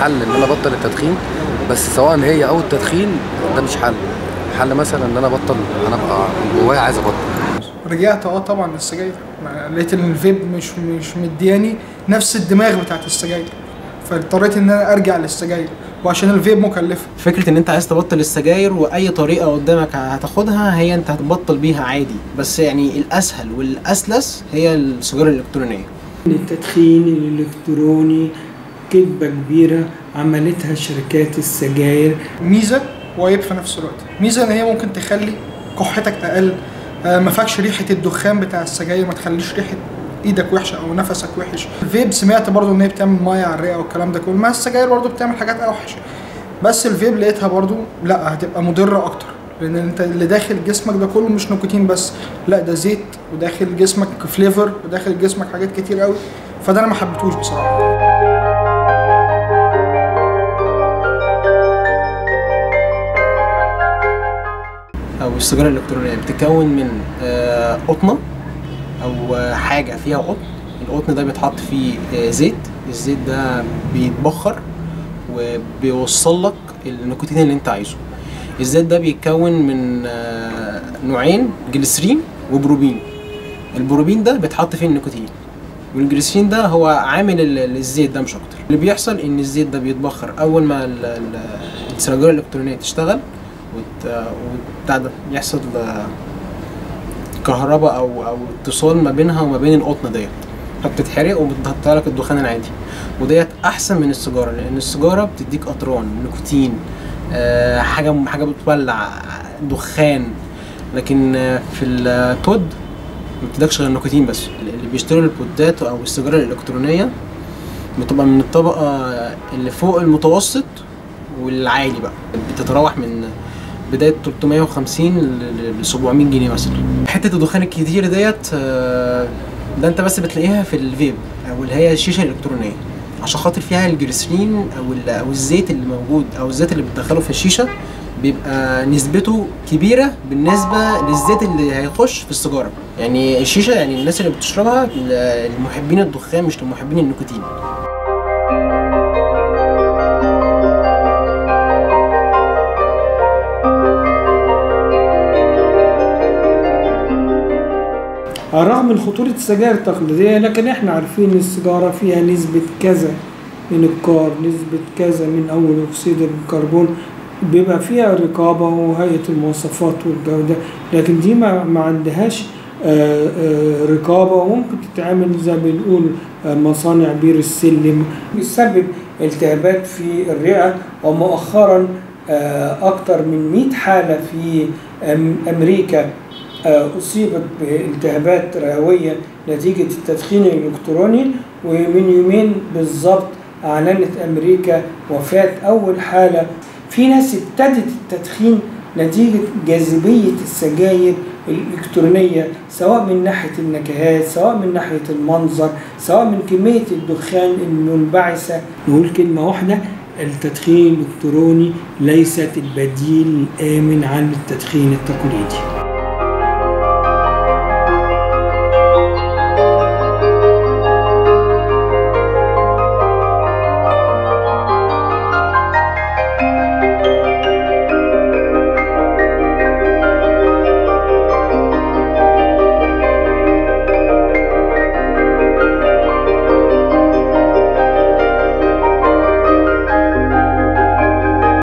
حل ان انا ابطل التدخين، بس سواء هي او التدخين ده مش حل. حل مثلا ان انا ابطل، انا ابقى جوايا عايز ابطل. رجعت طبعا للسجاير، لقيت ان الفيب مش مدياني نفس الدماغ بتاعت السجاير، فاضطريت ان انا ارجع للسجاير، وعشان الفيب مكلفه. فكره ان انت عايز تبطل السجاير واي طريقه قدامك هتاخدها هي انت هتبطل بيها عادي، بس يعني الاسهل والاسلس هي السيجاره الالكترونيه. التدخين الالكتروني كذبه كبيره عملتها شركات السجاير. ميزه وعيب في نفس الوقت. ميزه ان هي ممكن تخلي كحتك اقل، ما فيكش ريحه الدخان بتاع السجاير، ما تخليش ريحه ايدك وحشه او نفسك وحش. الفيب سمعت برضو ان هي بتعمل ميه على الرئه والكلام ده كله، مع السجاير برضو بتعمل حاجات اوحش، بس الفيب لقيتها برضو لا هتبقى مضره اكتر، لان انت اللي داخل جسمك ده كله مش نيكوتين بس، لا ده زيت وداخل جسمك فليفر وداخل جسمك حاجات كتير قوي، فده انا ما حبيتهوش بصراحه. او السيجاره الالكترونيه بتتكون من قطنه او حاجه فيها قطن. القطن ده بيتحط فيه زيت، الزيت ده بيتبخر وبيوصل لك النيكوتين اللي انت عايزه. الزيت ده بيتكون من نوعين، جليسرين وبروبين. البروبين ده بيتحط فيه النيكوتين، والجليسرين ده هو عامل الزيت ده مش اكتر. اللي بيحصل ان الزيت ده بيتبخر اول ما السيجاره الالكترونيه تشتغل وبتاع ده يحصل كهرباء او اتصال ما بينها وما بين القطنه ديت، فبتتحرق وبتحط لك الدخان العادي. وديت احسن من السيجاره، لان السيجاره بتديك قطران نيكوتين، حاجه بتولع دخان، لكن في البود ما بتدكش غير النيكوتين بس. اللي بيشتروا البودات او السيجاره الالكترونيه بتبقى من الطبقه اللي فوق المتوسط والعالي بقى، بتتراوح من بدايه 350 ل 700 جنيه مثلا. حته الدخان الكتير ديت ده انت بس بتلاقيها في الفيب او اللي هي الشيشه الالكترونيه، عشان خاطر فيها الجليسرين او الزيت اللي موجود او الزيت اللي بتدخله في الشيشه بيبقى نسبته كبيره بالنسبه للزيت اللي هيخش في السيجاره. يعني الشيشه يعني الناس اللي بتشربها لمحبين الدخان مش لمحبين النيكوتين. على الرغم من خطورة السجائر التقليدية، لكن احنا عارفين ان السيجارة فيها نسبة كذا من الكار، نسبة كذا من أول أكسيد الكربون، بيبقى فيها رقابة وهيئة المواصفات والجودة، لكن دي ما عندهاش رقابة، وممكن تتعمل زي ما بنقول مصانع بير السلم. بيسبب التهابات في الرئة، ومؤخرا أكثر من 100 حالة في أمريكا أصيبت بالتهابات رئوية نتيجة التدخين الإلكتروني. ومن يومين بالضبط أعلنت أمريكا وفاة أول حالة. في ناس ابتدت التدخين نتيجة جاذبية السجاير الإلكترونية، سواء من ناحية النكهات، سواء من ناحية المنظر، سواء من كمية الدخان المنبعثة. نقول كلمة واحدة: التدخين الإلكتروني ليست البديل الآمن عن التدخين التقليدي.